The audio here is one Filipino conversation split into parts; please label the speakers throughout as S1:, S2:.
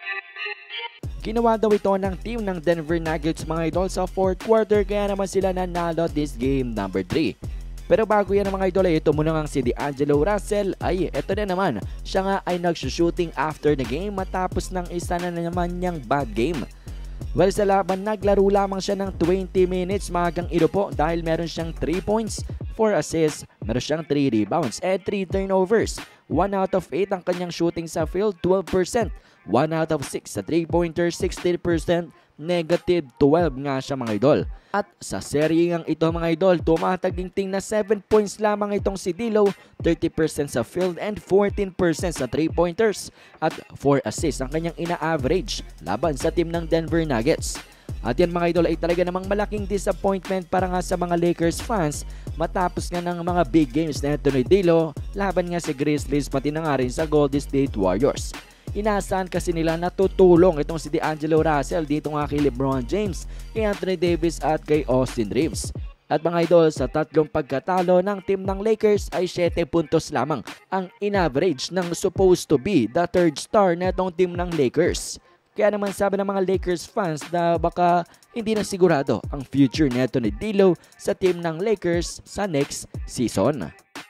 S1: Ginawa daw ito ng team ng Denver Nuggets mga idol sa 4th quarter, kaya naman sila nanalo this game number 3. Pero bago yan mga idol ay ito muna nga si D'Angelo Russell ay ito na naman. Siya nga ay nagsushooting after the game matapos ng isa na naman niyang bad game. Well, sa laban naglaro lamang siya ng 20 minutes magang inupo dahil meron siyang 3 points, 4 assists, meron siyang 3 rebounds and 3 turnovers. 1 out of 8 ang kanyang shooting sa field, 12%. 1 out of 6 sa 3-pointer, 60%, negative 12 nga siya mga idol. At sa serye ngang ito mga idol, tumatagingting na 7 points lamang itong si D'Lo, 30% sa field and 14% sa 3-pointers at 4 assists ang kanyang ina-average laban sa team ng Denver Nuggets. At yan mga idol ay talaga namang malaking disappointment para nga sa mga Lakers fans matapos nga ng mga big games na ito ni D'Lo laban nga sa Grizzlies pati na nga rin sa Golden State Warriors. Inaasahan kasi nila na tutulong itong si D'Angelo Russell dito nga kay LeBron James, kay Anthony Davis at kay Austin Reeves. At mga idol, sa tatlong pagkatalo ng team ng Lakers ay 7 puntos lamang ang in-average ng supposed to be the third star na itong team ng Lakers. Kaya naman sabi ng mga Lakers fans na baka hindi na sigurado ang future neto ni D'Lo sa team ng Lakers sa next season.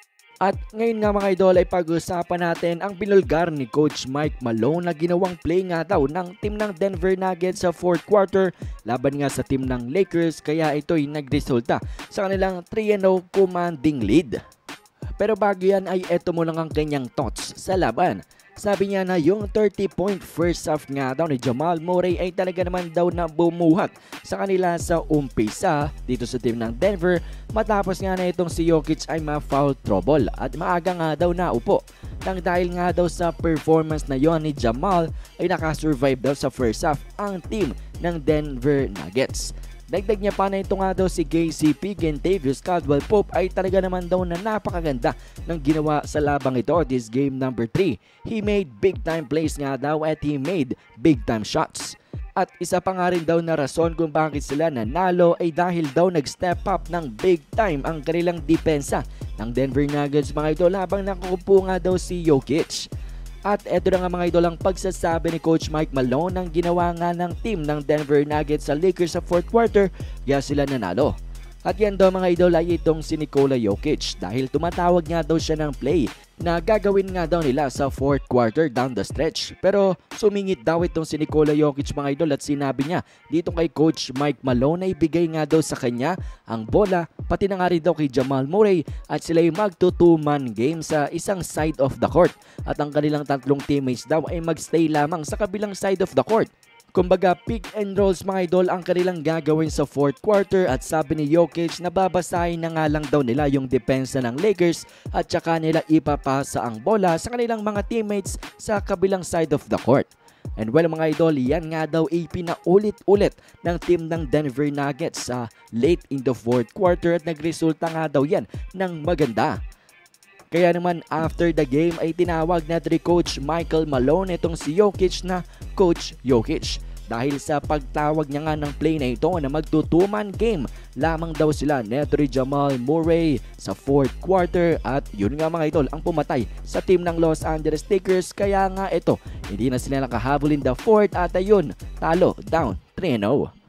S1: At ngayon nga mga idol ay pag-usapan natin ang binulgar ni Coach Mike Malone na ginawang play nga daw ng team ng Denver Nuggets sa 4th quarter laban nga sa team ng Lakers, kaya ito'y nagresulta sa kanilang 3-0 commanding lead. Pero bago yan ay eto mo lang ang kanyang thoughts sa laban. Sabi niya na yung 30-point first half nga daw ni Jamal Murray ay talaga naman daw na bumuhat sa kanila sa umpisa dito sa team ng Denver matapos nga na itong si Jokic ay ma-foul trouble at maaga nga daw naupo. Nang dahil nga daw sa performance na yon ni Jamal ay nakasurvive daw sa first half ang team ng Denver Nuggets. Dagdag niya pa na ito nga daw si KCP, Kentavious Caldwell-Pope ay talaga naman daw na napakaganda ng ginawa sa labang ito this game number 3. He made big time plays nga daw at he made big time shots. At isa pa nga rin daw na rason kung bakit sila nanalo ay dahil daw nag-step up ng big time ang kanilang depensa ng Denver Nuggets mga idol habang nakukupo nga daw si Jokic. At eto na nga mga idol ang pagsasabi ni Coach Mike Malone ng ginawa nga ng team ng Denver Nuggets sa Lakers sa 4th quarter kaya sila nanalo. At yan daw mga idol ay itong si Nikola Jokic dahil tumatawag nga daw siya ng play na gagawin nga daw nila sa 4th quarter down the stretch. Pero sumingit daw itong si Nikola Jokic mga idol at sinabi niya dito kay Coach Mike Malone na ibigay nga daw sa kanya ang bola pati na nga rin daw kay Jamal Murray at sila'y magto-2-man game sa isang side of the court. At ang kanilang tatlong teammates daw ay magstay lamang sa kabilang side of the court. Kumbaga pick and rolls mga idol ang kanilang gagawin sa 4th quarter at sabi ni Jokic na babasahin na nga lang daw nila yung depensa ng Lakers at saka nila ipapasa ang bola sa kanilang mga teammates sa kabilang side of the court. And well mga idol, yan nga daw ay pinaulit-ulit ng team ng Denver Nuggets sa late in the 4th quarter at nagresulta nga daw yan ng maganda. Kaya naman after the game ay tinawag na ni Coach Michael Malone itong si Jokic na Coach Jokic. Dahil sa pagtawag niya nga ng play na ito na magtutuman game lamang daw sila neto ni Jamal Murray sa 4th quarter at yun nga mga idol ang pumatay sa team ng Los Angeles Lakers kaya nga ito hindi na sila nakahabol in the 4th at ayun talo down 3-0.